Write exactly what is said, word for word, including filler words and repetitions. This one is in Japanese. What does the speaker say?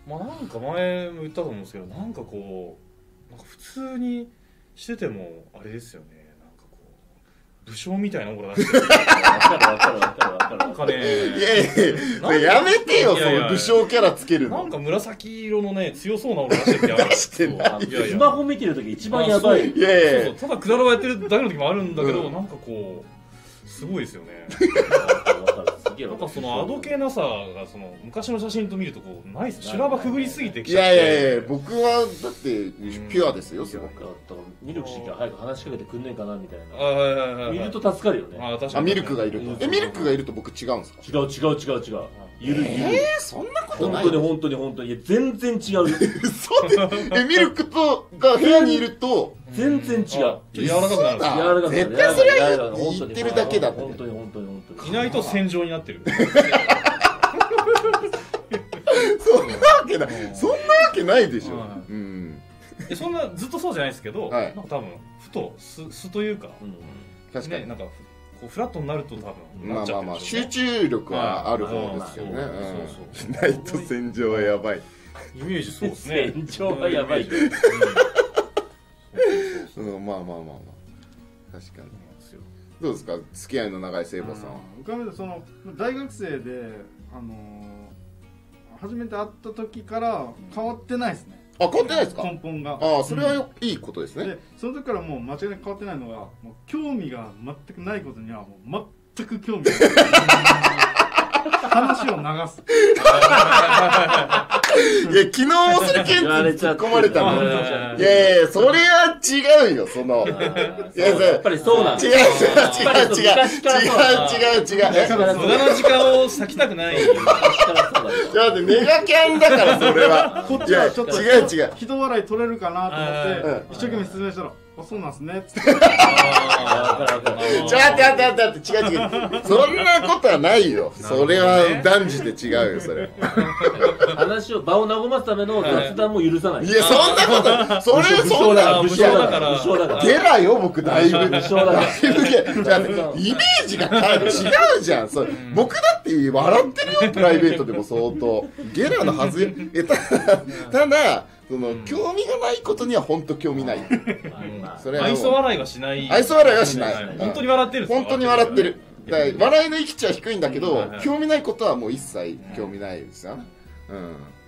まあなんか前も言ったと思うんですけど、なんかこうなんか普通にしててもあれですよね。武将みたいなオーラ出してる。わかるわかるわかるわかる。なんかね、 いやいや、やめてよ、その武将キャラつけるの。 なんか紫色のね、強そうなオーラ出してるや出してない。 いやいやスマホ見てるとき一番やばい。 いやいやそうそう、ただくだらばやってるだけの時もあるんだけど、うん、なんかこう、すごいですよね。なんかそのあどけなさがその昔の写真と見るとこうないっす。修羅場くぐりすぎてきちゃって。 いやいやいや、僕はだってピュアですよ、すごく。 ミルク氏が早く話しかけてくんねえかなみたいな。あ、はいはいはい。 いると助かるよね。 あ、確かに。あ、ミルクがいると。え、ミルクがいると僕違うんですか？ 違う違う違う違う。ゆるゆる。 えー、そんなことない。 本当に本当に本当に。いや、全然違うよ。 そうで、え、ミルクと、が部屋にいると、 全然違う。 柔らかくなる。柔らかくなる。絶対それは言ってるだけだって。 本当に本当に本当に。 いないと戦場になってる。 そんなわけない。そんなわけないでしょ。うん。 そんなずっとそうじゃないですけど、なんか多分ふと素素というか、 確かになんかこうフラットになると多分まあまあまあ集中力はある方ですよね。ナイト戦場はやばい。 イメージそうですね。 戦場はやばい。 まあまあまあまあ確かに。どうですか、付き合いの長い聖母さんは。 僕はその大学生であの初めて会った時から変わってないですね。 あ、変わってないですか？ 根本が。 ああ、それはいいことですね。 で、その時からもう間違いなく変わってないのが、もう興味が全くないことにはもう全く興味がない。話を流す。 いや、昨日もそれケンツに突っ込まれたの。いやいや、それは違うよ、その。いや、 やっぱりそうなん違う違う違う違う。違う違う違う。 無駄な時間を割きたくない。 だってネガキャンだから、それは。 こっちはちょっと違う違う。 人笑い取れるかなと思って、一生懸命説明したら、あ、そうなんすね。つって。ちょっと待って待って待って、違う違う。そんなことはないよ。それは断じて違うよ、それ。 話を、場を和ますための雑談も許さない。 いや、そんなこと、それ、そんな、 武将だから。武将だから。 ゲラよ、僕、だいぶ。 武将だから。 イメージが違うじゃん。僕だって笑ってるよ、プライベートでも相当。ゲラのはず。ただ、その興味がないことには本当興味ない。 それ愛想笑いはしない。 愛想笑いはしない。 本当に笑ってる。 本当に笑ってる。笑いの域値は低いんだけど、興味ないことはもう一切興味ないですよ。うん。